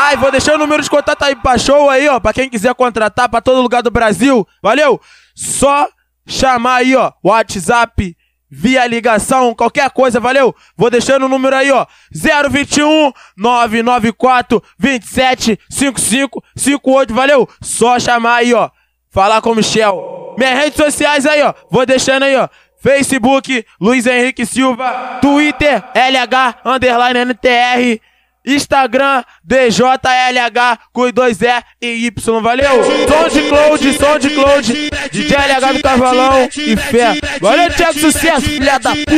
Ai, vou deixar o número de contato aí pra show aí, ó, pra quem quiser contratar pra todo lugar do Brasil, valeu? Só chamar aí, ó, WhatsApp, via ligação, qualquer coisa, valeu? Vou deixando o número aí, ó, 021 994 27 55 58, valeu? Só chamar aí, ó, falar com o Michel. Minhas redes sociais aí, ó, vou deixando aí, ó, Facebook, Luiz Henrique Silva, Twitter, LH_NTR, Instagram, DJLH com 2 E e Y, valeu? SoundCloud, DJ LH do Cavalão e fé. Valeu, Thiago, sucesso, filha da puta.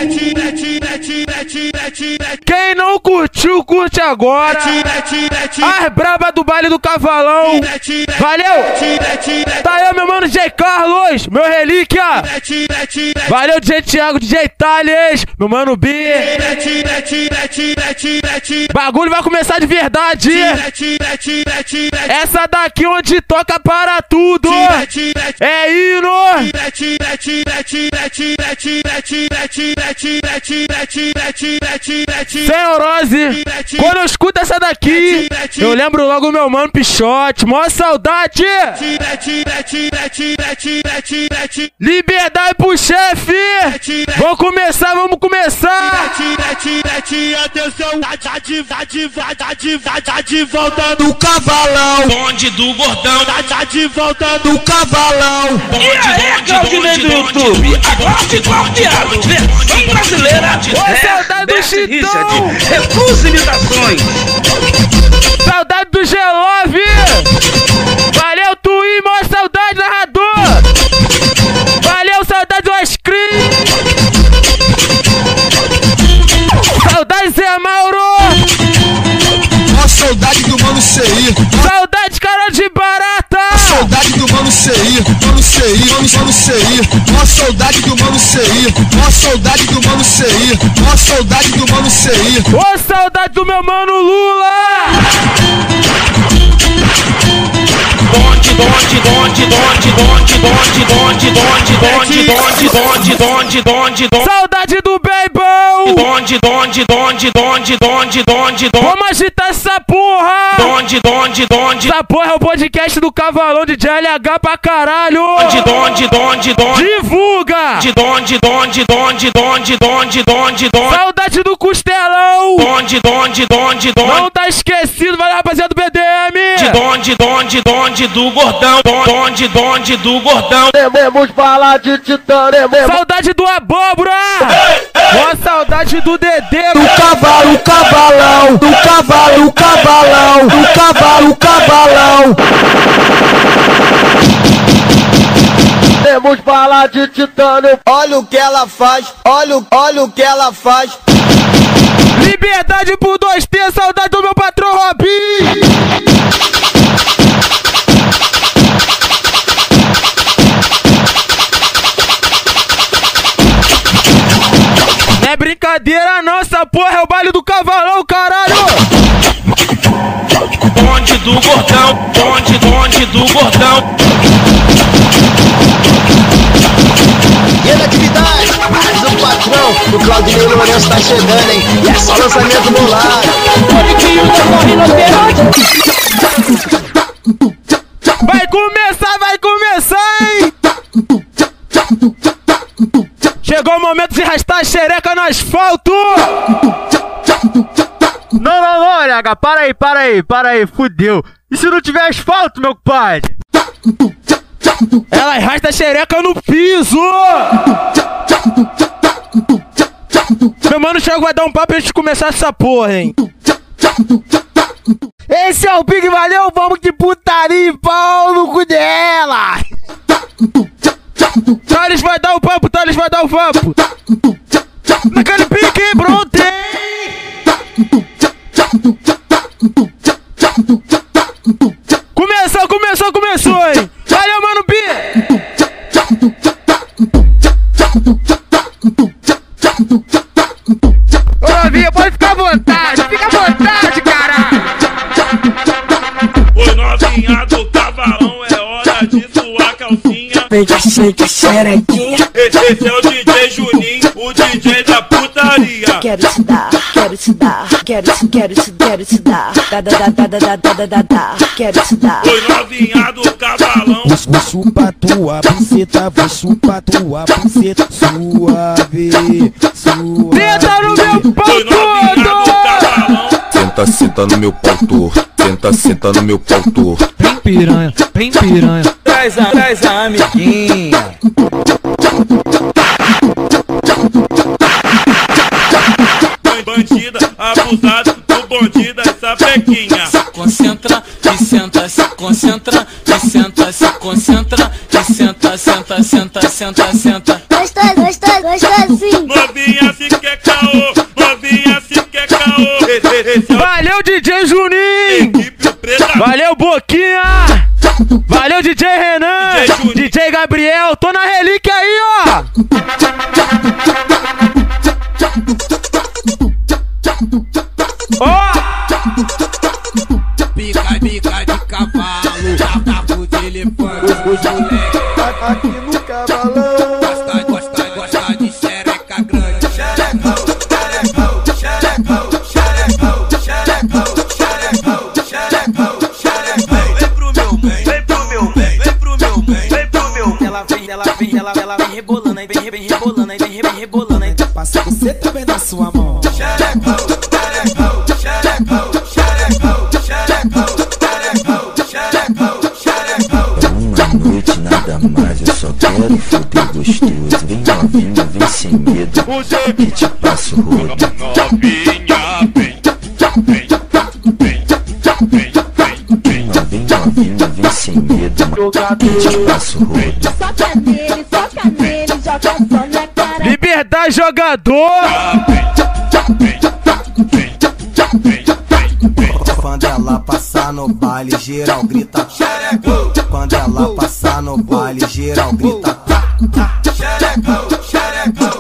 Quem não curtiu, curte agora. As braba do baile do Cavalão. Valeu? Tá aí, meu mano J. Carlos, meu relíquia. Valeu, DJ Thiago, DJ Thales, meu mano B. Bagulho vai começar de verdade. Essa daqui onde toca para tudo. É hino. Sem neurose. Quando eu escuto essa daqui, eu lembro logo meu mano Pichote. Mó saudade. Liberdade pro chefe. Vamos começar. Atenção, tá de volta do Cavalão. Bonde do Gordão. Tá de volta do Cavalão. E aí, Claudinei do YouTube? Aguarde Claudiado, versão brasileira. Saudade do Chitão. Recusa imitações. Saudade do G-Love. Valeu, Tui, maior saudade, narrador. Valeu, saudade do Ice Cream. Saudade, Zé Mauro. Mó saudade do Mano CI. Saudade, cara de barata. Saudade do Mano CI. Mano CI. Mó saudade do Mano CI. Mó saudade do Mano CI. Mó saudade do Mano CI. Ô, saudade do meu mano Lula. Saudade do Beibão. Vamos agitar essa porra. Essa porra é o podcast do Cavalão de LH pra caralho. Divulga. Saudade do Costelão. Não tá esquecido, vai lá, rapaziada do BDM. Do Gordão. Do Gordão. Devemos falar de Titã. Saudade do Abóbora. Ó, saudade do Dedê. Do cavalo, cavalão. Do cavalo, cavalão. Do cavalo, cavalão. Devemos falar de Titânio. Olha o que ela faz. Olha o que ela faz. Liberdade por 2T, saudade do meu patrão Robin. Não é brincadeira não, essa porra é o baile do Cavalão, caralho. Bonde do Gordão. Bonde do Gordão. E na atividade, mais um patrão. O Claudinei Lourenço tá chegando, hein? E é só lançamento no lar. Vai começar, hein? Chegou o momento de arrastar a xereca no asfalto. Não, LH, para aí, fudeu. E se não tiver asfalto, meu compadre? Ela arrasta a xereca no piso. Meu mano Thiago vai dar um papo antes de começar essa porra, hein? Esse é o Big, valeu, vamos de putaria e pau no cu dela. Thales vai dar o papo. Naquele pique, bronte. Começou, hein? Valeu, mano B. Ô, Novinha, pode ficar à vontade, caralho. Oi, novinha do Cavalão, é hora de suar calcinha. Feita xerequinha. Esse é o DJ Juninho, o DJ da puta. putaria. Quero te dar, quero te dar, quero te dar, da, quero te dar. Oi, novinha do cavalão. Vou chupar tua buceta, vou chupar tua buceta. Suave, suave. Tenta no meu pau Oi, novinha do cavalão. Senta, senta no meu pau torto. Senta, senta no meu pau torto. Vem piranha, vem piranha. Traz a amiguinha. Bandida, abusado, o bonde da sapequinha. Concentra e senta, se concentra e senta, se concentra e senta, senta, senta, senta, senta. Gostosinho. Novinha se quer caô, novinha se quer caô. Esse é o Valeu, DJ Juninho! equipe preta. Valeu, Boquinha! Valeu, DJ Renan! DJ Juninho. DJ Gabriel! Tô na relíquia aí, ó! Ó! Pica de cavalo, taco de elefante. Os moleque aqui no cavalão gosta de xereca grande. Xerecão, xerecão, xerecão, xerecão, xerecão, xerecão, xerecão, xerecão. Vem pro meu bem, vem pro meu bem, vem pro meu bem, vem pro meu bem. Ela vem rebolando, aí vem rebolando, aí vem rebolando, aí. Passa você também na sua mão. Xerecão, xerecão, xerecão, xerecão, xerecão, xerecão, xerecão, xerecão. Uma noite nada mais, eu só quero foder gostoso. Vem novinha, vem sem medo, que te passo o rodo. Novinha, vem, vem, vem, vem, vem, vem. Novinha, vem sem medo, que te passo o rodo. Soca nele, joga só na cara. Liberdade, jogador! Quando ela passar no baile, geral grita. Xerecão, Quando ela passar no baile, geral grita. xerecão, xerecão.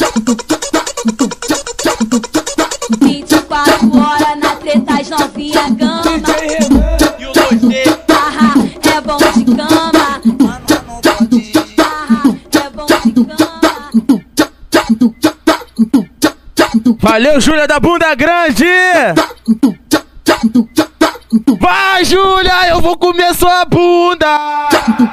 24 horas na treta, as novinha gama. E o 2D, Haha, é bom de cama. Haha, é bom de cama. Valeu, Júlia da Bunda Grande! Vai, Júlia, eu vou comer sua bunda!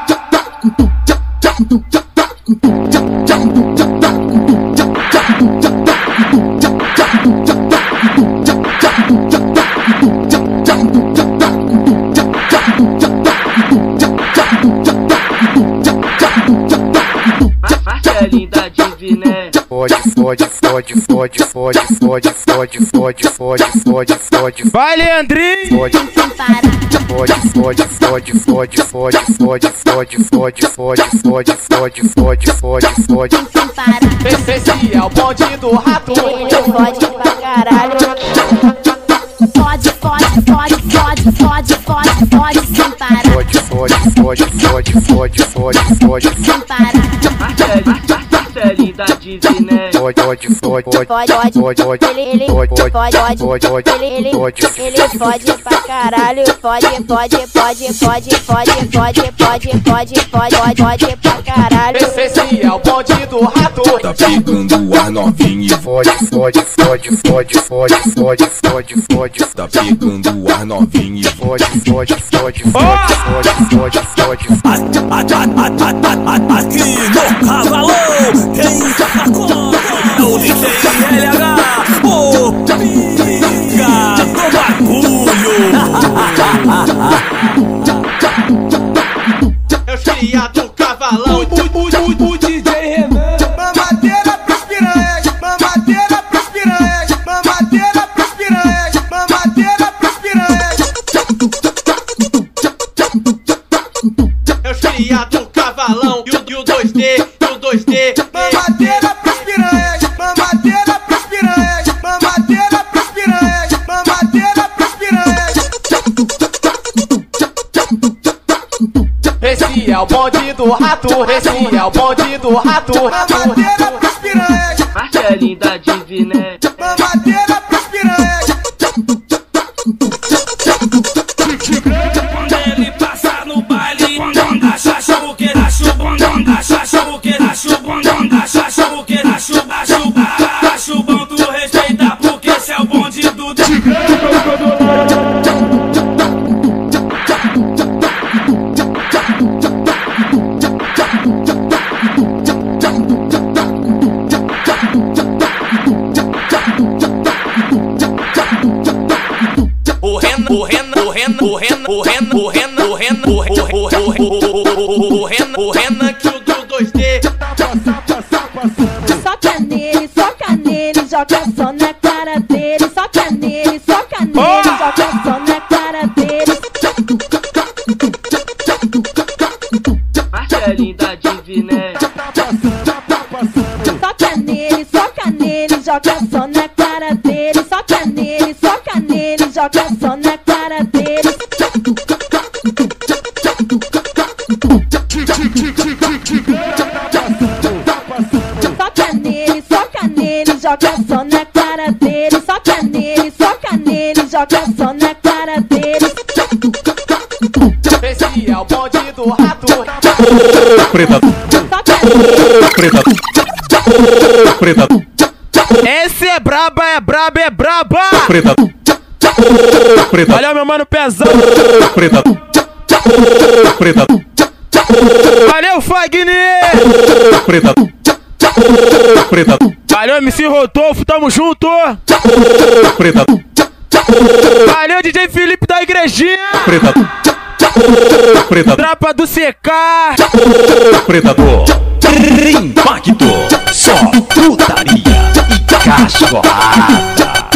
Marcelinho da Diviné. Fode. Vai, Leandrinho! Sem parar. Sem parar. Esse é o bonde do rato. Ele fode pra caralho. Fode sem parar. Sem parar. Marcelinho da Diviné. Ele fode pra caralho. Fode pra caralho. Esse é o bonde do rato. Tá pegando ar novinho e Fode. tá pegando ar novinho e Fode. Aqui no cavalão tem sacode. É o DJ LH, o pica do bagulho. eu cria do cavalão. O DJ Renan. Mamadeira pros piranhas, mamadeira pros piranhas, mamadeira pros piranhas, mamadeira pros piranhas. Eu cria do cavalão. E o 2D, Mamadeira pros piranhas, mamadeira pros piranhas, mamadeira pros piranhas, mamadeira pros piranhas. Esse é o bonde do rato. Mamadeira pros piranhas, Marcelinho da Diviné. mamadeira pros piranhas. quando ele passa no baile, quando dá chacha, o que dá chuba, quando dá chacha, o que dá chuba, quando dá chacha, o que dá chuba, chuba, chuba. que o do 2D. Soca nele, joga só na cara dele. Soca nele, joga só na cara dele. Marcelinho da Diviné. Soca nele, joga só na cara dele. Soca nele, joga só na cara dele. Soca nele, joga só na cara dele. Soca nele, joga só na cara dele. Esse é o bonde do rato. Preta, preta, preta, Esse é braba, é braba, é braba. preta, preta, Valeu, meu mano Pezão. preta, preta, Valeu, Fagner. preta, preta, Valeu, MC Rodolfo, tamo junto. preta, Valeu, DJ Felipe da Igrejinha. preta, preta, Trapa do CK. preta, Impacto, só putaria e cachorrada.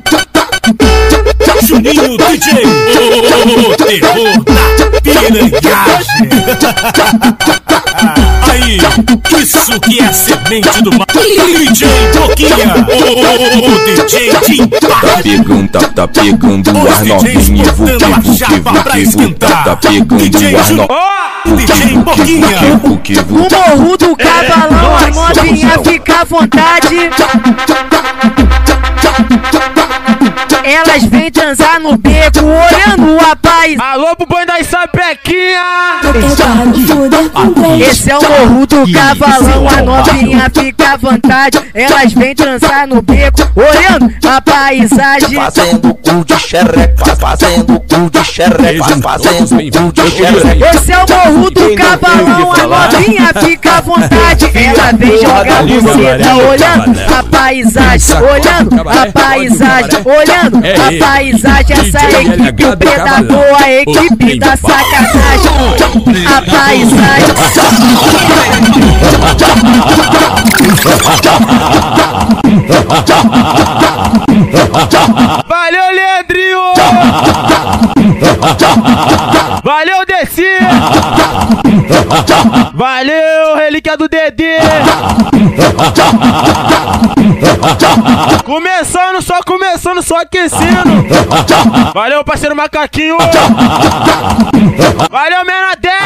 Juninho DJ, o terror da piranhagem. Aí, isso que é semente do mal. DJ Boquinha, o DJ de impacto. tá pegando o ar novinho, tá pegando o ar novinho. DJ Boquinha. O morro do cavalão, a novinha fica à vontade. Elas vêm transar no beco, olhando a paz. Alô pro boi das sapequinha. Esse é o morro do cavalão, a novinha fica à vontade. Elas vêm transar no beco, olhando a paisagem. Fazendo cu de xereca, fazendo cu de xereca, fazendo cu de xereca. Esse é o morro do cavalão, a novinha fica à vontade. Ela vem jogar buceta, olhando a paisagem, olhando a paisagem, olhando a paisagem. Essa equipe, o predador, a equipe da sacanagem. A paisagem. Valeu, Leandrinho. Valeu, Desi. Valeu, relíquia do Dedê. Começando, só aquecendo. Valeu, parceiro Macaquinho. Valeu, Mena 10.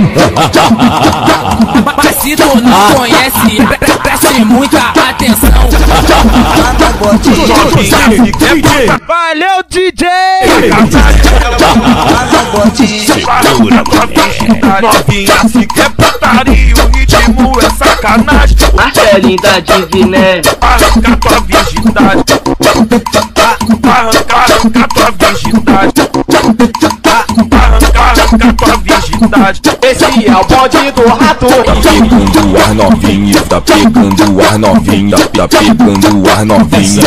Mas se tu não conhece, preste muita atenção. Valeu, DJ. Novinha, se quer putaria, o ritmo é sacanagem. Marcelinho da Diviné. Arranca tua virgindade. Arranca tua virgindade. Arranca tua virgindade. Esse é o bonde do rato. Tá pegando o ar novinho, tá pegando o ar novinho, tá pegando o ar novinho.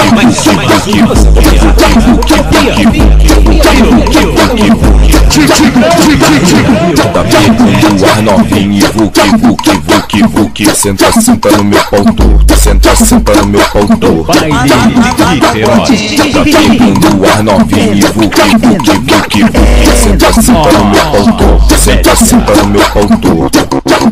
Tá pegando o ar novinho, vuki, senta no meu pau torto, senta no meu pau torto. Tá pegando o ar novinho, vuki, senta no meu pau torto, senta no meu pau torto.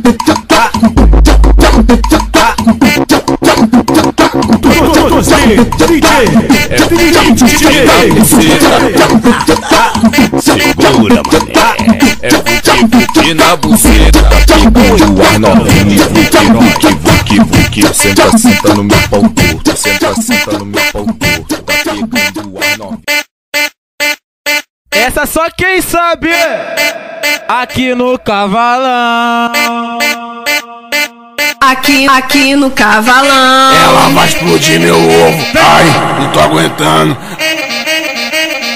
Segura, mané. É vuki na buceta. Tá pegando o ar novinho, vuki, senta no meu pau torto, senta no meu pau torto. Tá pegando o ar novinho. Essa só quem sabe. Aqui no Cavalão. Aqui no Cavalão. Ela vai explodir meu ovo. Ai, não tô aguentando.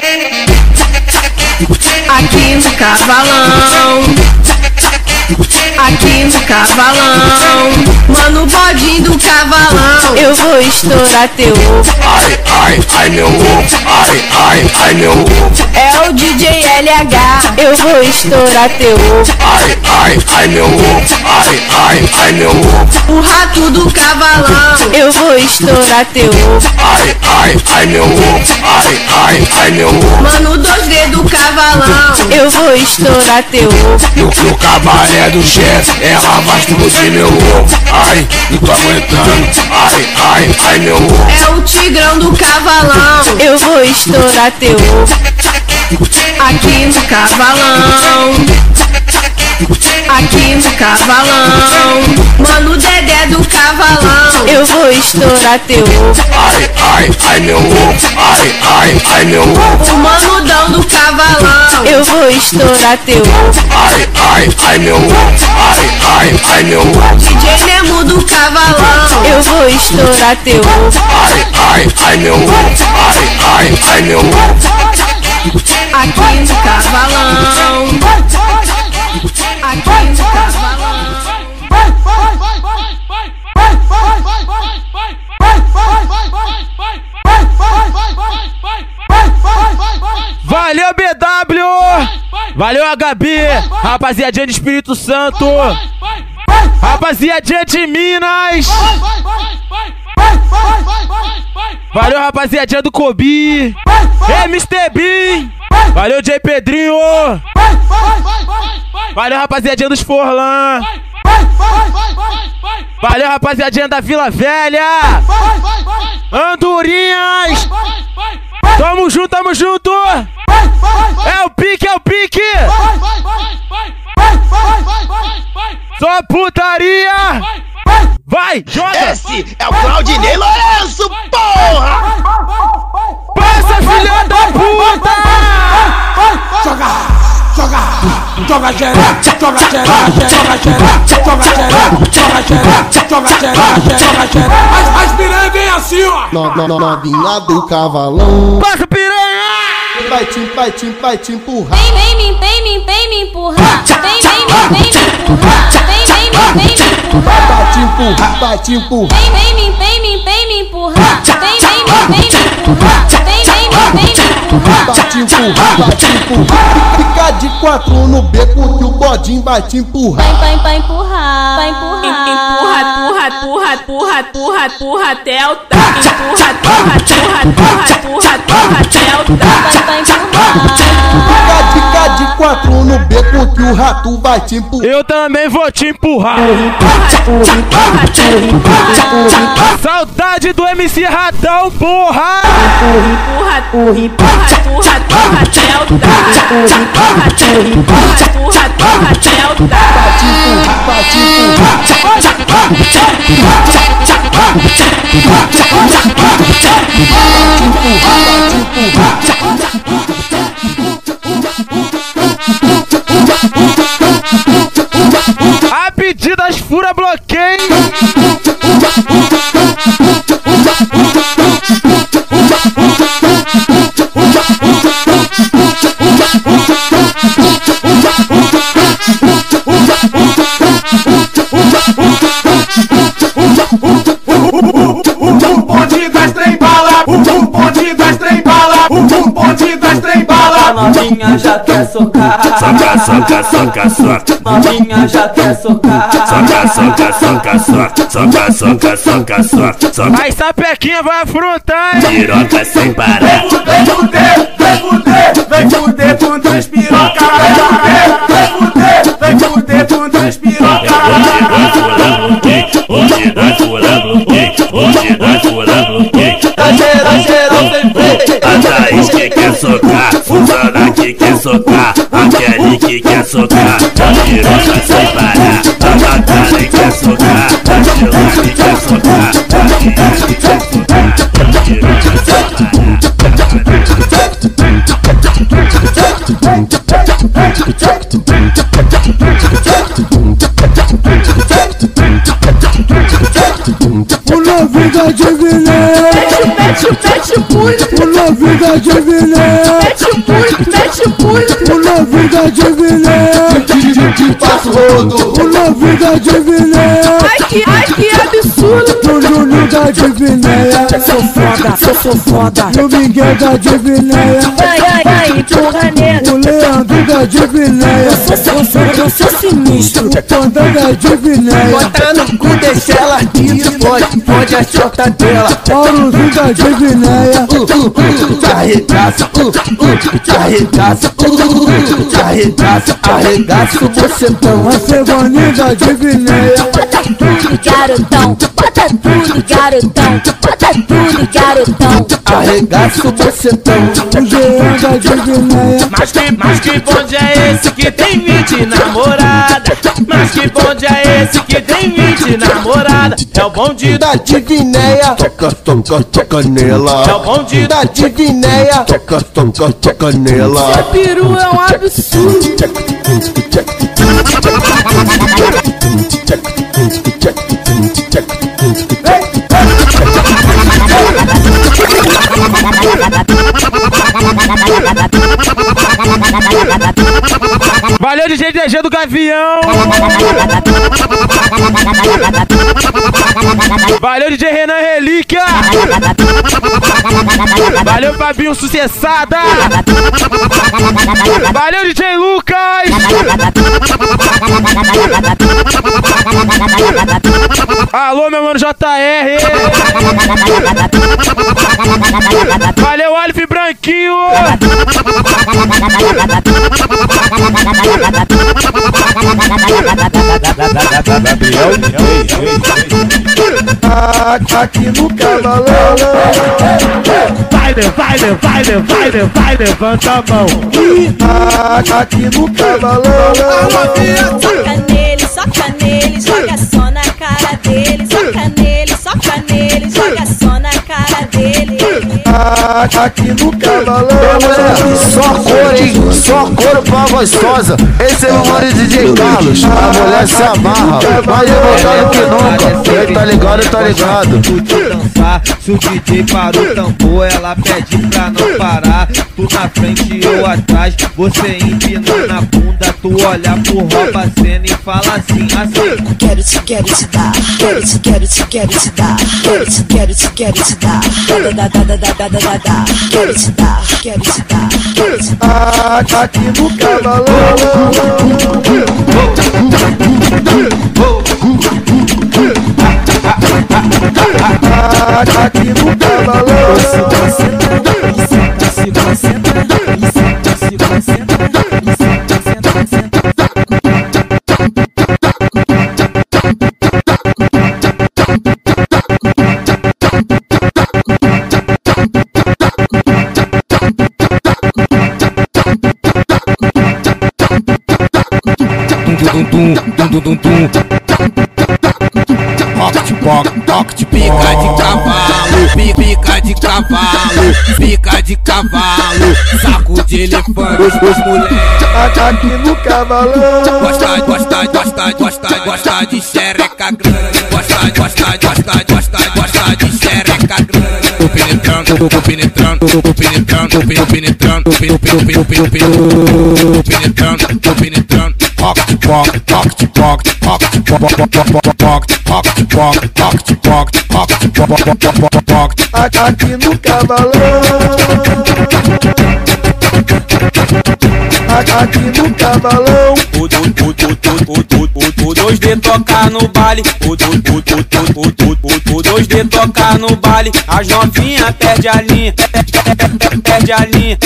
Aqui no Cavalão. aqui no cavalão. Mano, bodinho do cavalão, eu vou estourar teu ovo. Ai, ai, ai meu ovo, ai, ai, ai meu ovo. É o DJ LH, eu vou estourar teu ovo. Ai, ai, ai meu ovo, ai, ai, ai meu ovo. O rato do cavalão, eu vou estourar teu ovo. Ai, ai, ai meu ovo, ai, ai, ai meu ovo. Mano, 2D do cavalão, eu vou estourar teu ovo. No cabaré do chefe, ela vai explodir meu ovo. Ai, não tô aguentando, ai, ai, ai meu ovo. É o tigrão do cavalão, eu vou estourar teu ovo. Aqui no cavalão, aqui no cavalão. Mano, Dedé do cavalão, eu vou estourar teu ovo. Ai, ai, ai meu ovo, ai, ai, ai meu ovo. O manudão do cavalão, eu vou estourar teu ovo. Ai, ai, ai meu ovo, ai, ai, ai meu ovo. DJ Nemo do cavalão, eu vou estourar teu ovo. Ai, ai, ai meu ovo, ai, ai, ai meu ovo. Aqui no cavalão, aqui no cavalão. Valeu, BW! Valeu, HB! Rapaziadinha de Espírito Santo! Rapaziadinha de Minas! Valeu, rapaziadinha do Kobi! Mr. Bean! Valeu, J Pedrinho! Valeu, rapaziadinha dos Forlan! Valeu, rapaziadinha da Vila Velha! Andorinhas! Tamo junto, tamo junto! É o pique, é o pique! Só putaria! Vai, joga! Esse é o Claudinei Lourenço, porra! Passa, filha da puta! Joga, joga, joga xereca, joga xereca, joga xereca, joga xereca, joga xereca, joga xereca, joga xereca. As piranha vem assim, ó! Novinha do cavalão. Passa, piranha! Vai te empurrar. Vem me empurrar. Vem me empurrar. Vai te empurrar, vai te empurrar. Vem me empurrar. Vem me empurrar. Vai te empurrar, vai te empurrar. Fica de 4 no beco que o bodinho vai te empurrar. Vai empurrar. Empurra até o taco. Empurra até o taco. Fica de 4 no beco que o rato vai te empurrar. Eu também vou te empurrar. Saudade do MC Ratão, porra! Empurra até o taco. Empurra até o taco. Vai te empurrar, vai te A pedidas fura bloqueio. O bonde das trem bala, o bonde das trem bala, o bonde das trem bala. A novinha já quer socar. Soca, soca, soca, soca. Novinha já quer socar. Soca, soca, soca, soca. Soca, soca, soca, soca. Soca. Aí sapequinha vai afrontar, hein? Piroca sem parar. Vem fuder com três piroca. Vem fuder com três piroca. Hoje nós furamos o quê? Hoje nós furamos o quê? Tá geral sem freio. A Thaís que quer socar, Suzana que quer socar, a Kelly que quer socar, a piroca sem parar, a Natália quer socar, a Gila que quer socar, a Tia que quer socar, a piroca sem parar. O novinho de Vilé. Mete muito. O novinho de Vilé. Mete muito. muito. O novidade Vinéia, passo rodo. o novidade Vinéia, Ai que absurdo. o Júnior da Divinéia, Sou foda. o Miguel da Divinéia, Vai, empurra nela. o Leandro da Divinéia, Eu sou sinistro. o Panda da Divinéia, Bota no cu, deixa ela ir. Pode a chota dela. Paulozinho da Divinéia, Arregaça, arregaça o bocetão. a Cegoninha da Divinéia, Bota tudo, garotão. Bota tudo, garotão. Bota tudo, garotão. Arregaça o bocetão. o Jean da Divinéia, Mas que bonde é esse que tem 20 namoradas? Mas que bonde é esse que tem 20 namoradas? É o bonde Da Divinéia, toca nela. É o bonde Da Divinéia, toca nela. Essa peru é um absurdo. Valeu, DJ DG do Gavião! Valeu, DJ Renan Relíquia! Valeu, Fabinho Sucessada! Valeu, DJ Lucas! Alô, meu mano JR! Valeu, Alif Branquinho! Aqui no cavalão. Vai, levanta a mão! Aqui no cavalão. Soca nele, joga só na cara dele. Soca nele, joga só na cara dele. Aqui no cavalão. Só cor, hein? Só couro pra gostosa. Esse é o mano DJ Carlos. A mulher se amarra, mais revoltado que nunca. Ele tá ligado, tá ligado. Dançar, se o DJ para o tambor, ela pede pra não parar. Tu na frente, eu atrás, você empina na bunda. Tu olha pro rouba cena e fala assim. Quero te dar, quero te dar, quero te dar. Quero te dar. Aqui no cavalão. Aqui no cavalão. Pica de cavalo, pica de cavalo, pica de cavalo, saco de elefante, os moleques. Aqui no cavalão. Gosta de xereca grande. Gosta de xereca grande. Tô penetrando. Aqui no cavalão. Aqui no cavalão. O 2D tocar no baile. O 2D tocar no baile. As novinhas perde a linha. Perde a linha.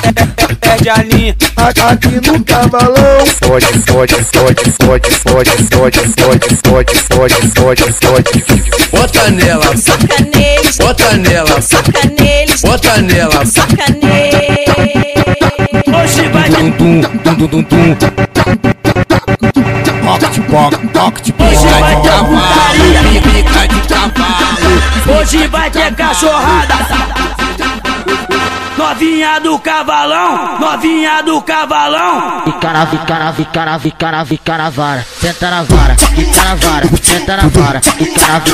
Aqui no cavalão. Bota nela, Soca nele, bota nela, soca nele, bota nela. soca nele. Hoje vai Hoje vai ter putaria, pica de cavalo. Hoje vai ter cachorrada. Novinha Novinha do cavalão, novinha do cavalão. Fica na vara, senta na vara, fica na vara, senta na vara, fica na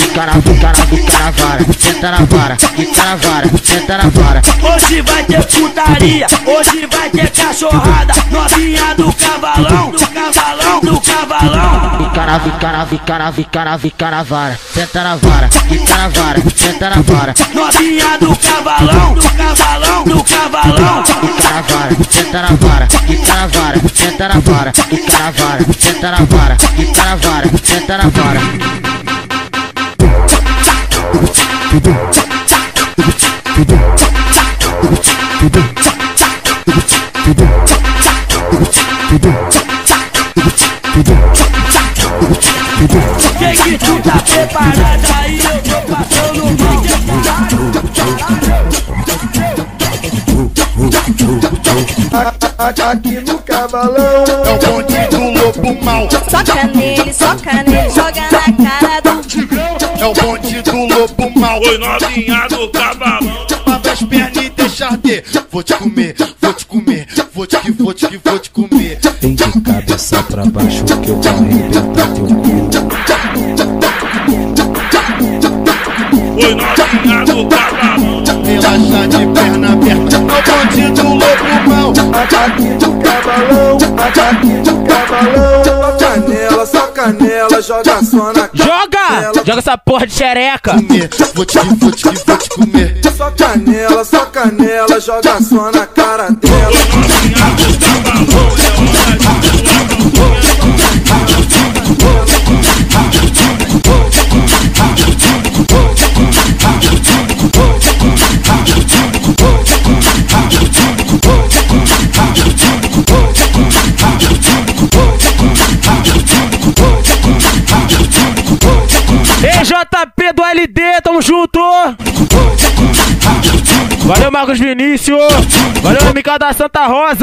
vara, senta na vara, fica na vara, senta na vara. Hoje vai ter putaria, hoje vai ter cachorrada. Novinha do cavalão, do cavalão, do cavalão. Fica na vara, senta na vara, fica na vara, senta na vara. Novinha do cavalão, do cavalão, do cavalão. Fica na vara, senta na vara, fica na vara, senta na vara, fica na vara, senta na vara, fica na vara, senta na vara. Quem que tu tá preparada aí? Eu tô passando mal. Aqui no cavalão é o bonde do lobo mal. Soca nele, joga na cara do tigrão. É o bonde do lobo mal. Oi, novinha do cavalão. Abre as pernas e deixa arder. Vou te comer, vou te comer, vou te comer. Vem de cabeça pra baixo que eu vou arrebentar teu cu. Oi, novinha do cavalão. Relaxa de perna aberta, é o bonde do lobo mal. Aqui no cavalão, só canela, joga só na Joga! Joga essa porra de xereca. Vou te comer. Só canela, joga só na cara dela. EJP do LD, tamo junto! Valeu, Marcos Vinícius! Valeu, MK da Santa Rosa!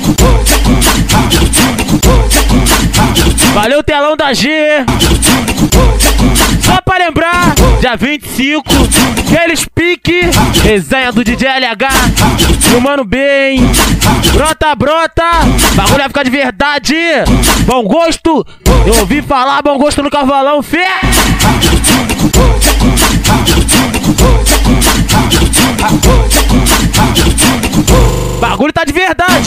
Valeu, Telão da G! Só pra lembrar, dia 25, aqueles pique, resenha do DJ LH, filmando bem, brota, bagulho vai ficar de verdade, bom gosto, eu ouvi falar, bom gosto no cavalão, fé! Bagulho tá de verdade.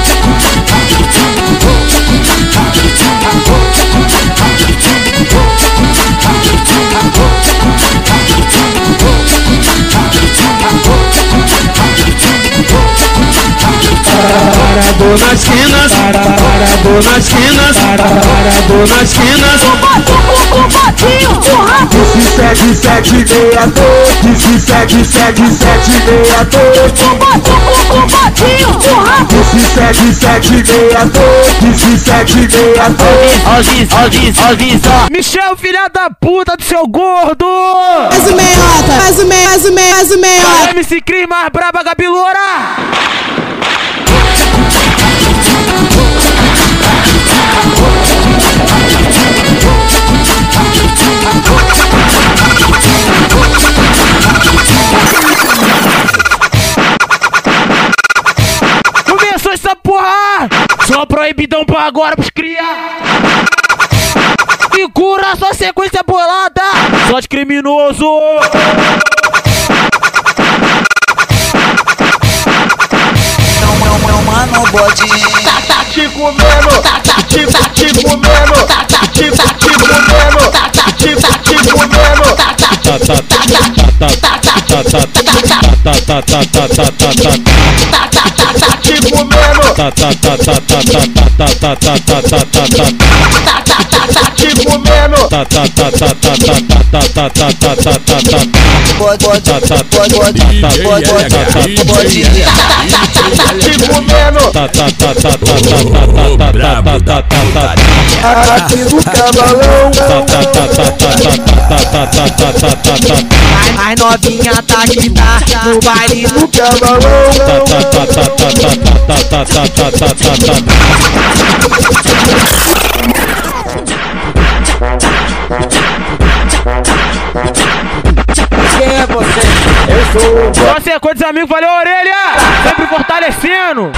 Parado nas quinas, parado nas quinas, parado nas quinas. O botinho, o rato. Disse 7762, disse 7762. O botinho, o rato. Disse 7762, disse 762. Ó, Michel, filha da puta do seu gordo. Mais o meiota. MC Cris mais braba, Gabi Loura. Começou essa porra! Só proibidão pra agora pros cria! Segura sua sequência bolada! Só de criminoso! Mano, bode. Tá te comendo, te comendo, te comendo, te comendo. Aqui no cavalão. As novinha tá aqui, tá no baile do cavalão. Quem é você? Eu sou. Você é coisa dos amigos, valeu, orelha! sempre fortalecendo.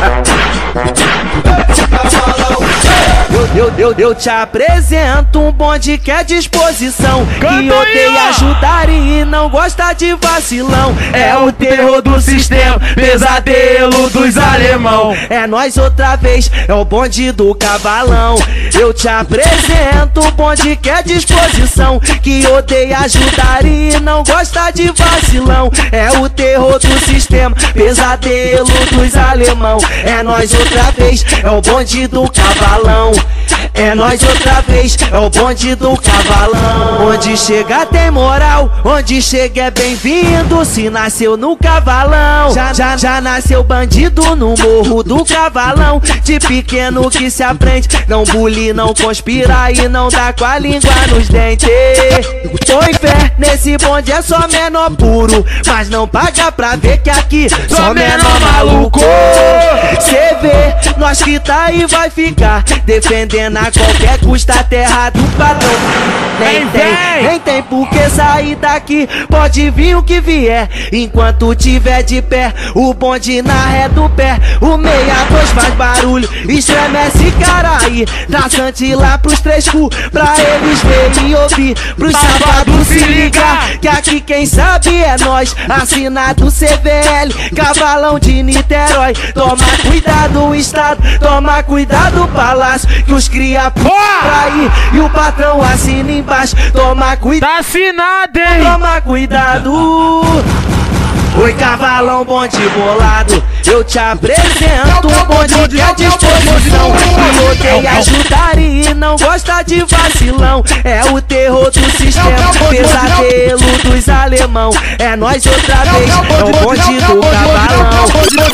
Eu te apresento um bonde que é disposição, que odeia ajudar e não gosta de vacilão. É o terror do sistema, pesadelo dos alemão. É nós outra vez, é o bonde do cavalão. Eu te apresento um bonde que é disposição, que odeia ajudar e não gosta de vacilão. É o terror do sistema, pesadelo dos alemão. É nós outra vez, é o bonde do cavalão. É nós outra vez, é o bonde do cavalão. Onde chega tem moral, onde chega é bem-vindo. Se nasceu no cavalão, já nasceu bandido no morro do cavalão. De pequeno que se aprende, não bully, não conspira e não dá com a língua nos dentes. Põe fé, nesse bonde é só menor puro, mas não paga pra ver que aqui só menor maluco. Cê vê, nós que tá aí vai ficar defendendo a qualquer custo a terra do patrão. Nem tem por que sair daqui, pode vir o que vier. Enquanto tiver de pé, o bonde na ré do pé. O 62 faz barulho, estremece caraí. Traçante lá pros 3 cu, pra eles verem e ouvir. Pros safados se ligar, que aqui quem sabe é nós. Assinado CVL, cavalão de Niterói. Toma cuidado o estado, toma cuidado o palácio, que os cria por aí e o patrão assina embaixo. Toma cuidado, tá assinado, hein? Toma cuidado. Oi, cavalão, bonde bolado, eu te apresento um bonde que é disposição, que odeia ajudar e não gosta de vacilão. É o terror do sistema, pesadelo dos alemão. É nós outra vez, é o bonde do cavalão.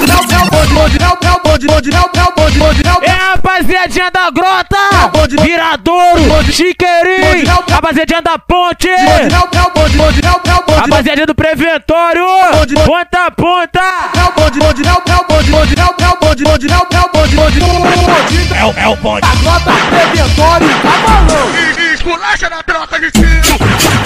É a rapaziadinha da grota, Viradouro, Chiqueirinho, rapaziadinha da ponte, rapaziadinha do preventório, ponta a ponta. É o bonde. A grota preventório, cavalão. Esculacha na troca de tiro.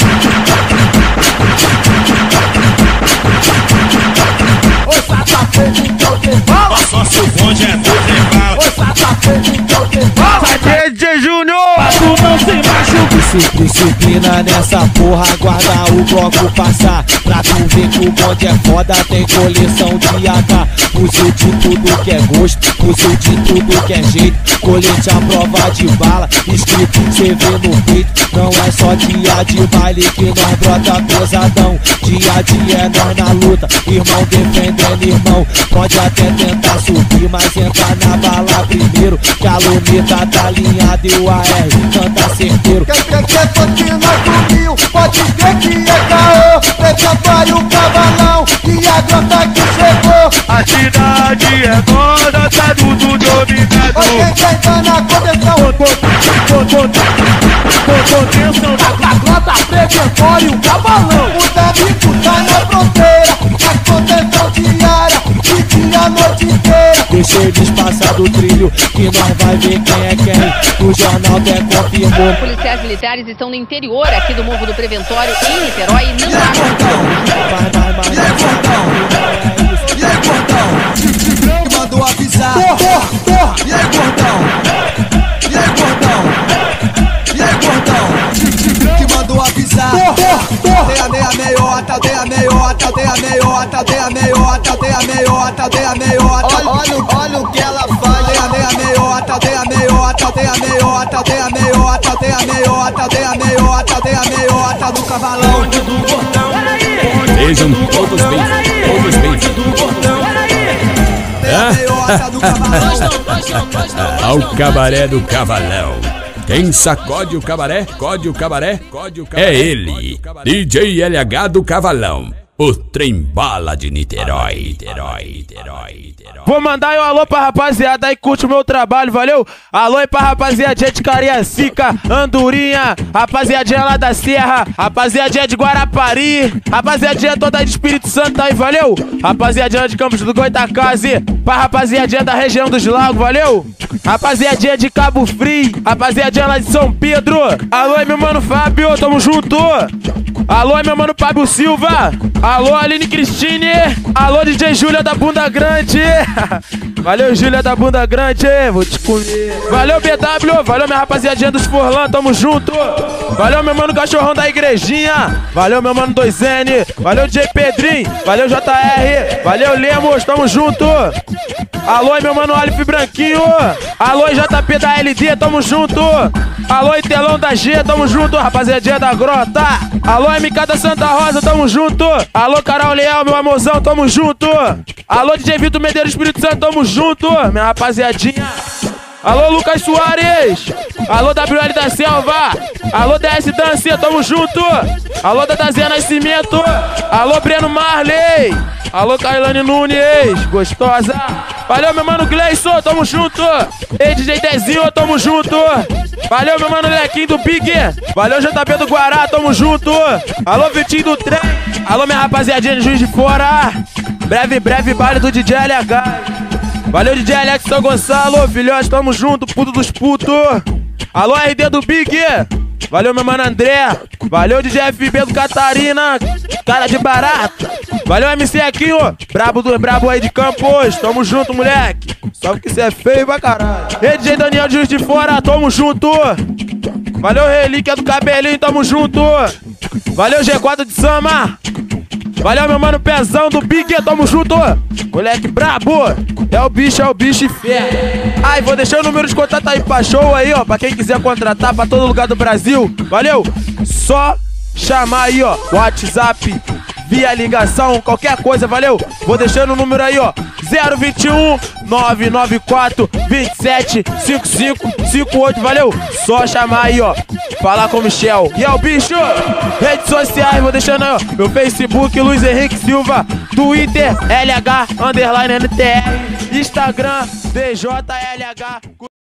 Ô safado, então te fala. Só se o bonde é do tribal. Ô safado, então te fala. Vai ter Júnior. Tu não se machuca. Disciplina nessa porra, aguarda o bloco passar. Pra tu ver que o bonde é foda, tem coleção de AK. Fuzil de tudo que é gosto, fuzil de tudo que é jeito. Colete à prova de bala, escrito CV no peito. Não é só dia de baile que nós brota pesadão. Dia a dia é nós na luta, irmão defendendo irmão. Pode até tentar subir, mas entra na bala primeiro, que a luneta tá alinhada e o AR canta certeiro. Quer continuar comigo, pode ver que é caô. Preventório o cavalão e a grota que chegou. A cidade é nossa, tá tudo dominado. Olha quem tá na contenção. Contenção da grota preventório, o cavalão. O Davico tá na fronteira, a contenção diária, de dia a noite inteira. Deixa eles passar do trilho, que nós vai ver quem é quem. O jornal até confirmou. Policiais militares estão no interior aqui do Morro do Preventório, em Niterói, e não há E aí, gordão? Que mandou avisar. E aí, gordão? E aí, gordão? E aí, gordão? Que mandou avisar. Aldeia meia meiota, aldeia meiota, aldeia meiota, aldeia meiota, aldeia meiota, aldeia meiota. Olha o que ela faz. Aldeia meiota, aldeia meiota, aldeia meiota, aldeia meiota, aldeia meiota, aldeia meiota, aldeia meiota do cavalão. Sejam todos bem-vindos. Ao cabaré do cavalão. Quem sacode o cabaré, é ele, DJ LH do Cavalão, o trem-bala de Niterói. Vou mandar um alô pra rapaziada aí que curte o meu trabalho, valeu? Alô aí pra rapaziadinha de Cariacica, Andorinha, rapaziadinha lá da Serra, rapaziadinha de Guarapari, rapaziadinha toda de Espírito Santo aí, valeu? Rapaziadinha de Campos do Goitacazes, pra rapaziadinha da região dos Lagos, valeu? Rapaziadinha de Cabo Frio, rapaziadinha lá de São Pedro, alô aí meu mano Fábio, tamo junto! Alô, meu mano Fábio Silva. Alô, Aline Cristine. Alô, DJ Júlia da Bunda Grande. Valeu, Júlia da Bunda Grande. Vou te comer. Valeu, BW. Valeu, minha rapaziadinha dos Forlan. Tamo junto. Valeu, meu mano Cachorrão da Igrejinha. Valeu, meu mano 2N. Valeu, DJ Pedrinho. Valeu, JR. Valeu, Lemos. Tamo junto. Alô, meu mano Alif Branquinho. Alô, JP da LD. Tamo junto. Alô, Telão da G. Tamo junto. Rapaziadinha da Grota. Alô, MK da Santa Rosa. Tamo junto. Alô, Carol Leal, meu amorzão. Tamo junto. Alô, DJ Vitor Medeiros, Espírito Santo. Tamo junto. Minha rapaziadinha. Alô, Lucas Soares. Alô, WL da Selva. Alô, DS Dance, tamo junto. Alô, Dadazé Nascimento. Alô, Breno Marley. Alô, Kailane Nunes, gostosa. Valeu, meu mano Gleison, tamo junto. Ei, DJ Dezinho, tamo junto. Valeu, meu mano Lequinho do Big. Valeu, JP do Guará, tamo junto. Alô, Vitinho do Trem. Alô, minha rapaziadinha de Juiz de Fora. Breve baile do DJ LH. Valeu, DJ Alex São Gonçalo, filhote, tamo junto, puto dos putos. Alô, RD do Big. Valeu, meu mano André. Valeu, DJ FB do Catarina, cara de barata. Valeu, MC Aquinho, brabo dos brabo aí de Campos. Tamo junto, moleque. Só que cê é feio pra caralho. Ei, DJ Daniel de Juiz de Fora, tamo junto. Valeu, Relíquia do Cabelinho, tamo junto. Valeu, G4 de Sama. Valeu, meu mano Pezão do Big, tamo junto. Moleque brabo. É o bicho e fé. Ai, vou deixar o número de contato aí pra show aí, ó. Pra quem quiser contratar pra todo lugar do Brasil. Valeu? Só chamar aí, ó. WhatsApp, via ligação, qualquer coisa, valeu? Vou deixando o número aí, ó. 021 994 27 5558, valeu? Só chamar aí, ó. Falar com o Michel. E é o bicho. Redes sociais, vou deixando aí, ó. Meu Facebook, Luiz Henrique Silva. Twitter, LH_NTR. Instagram, DJLH.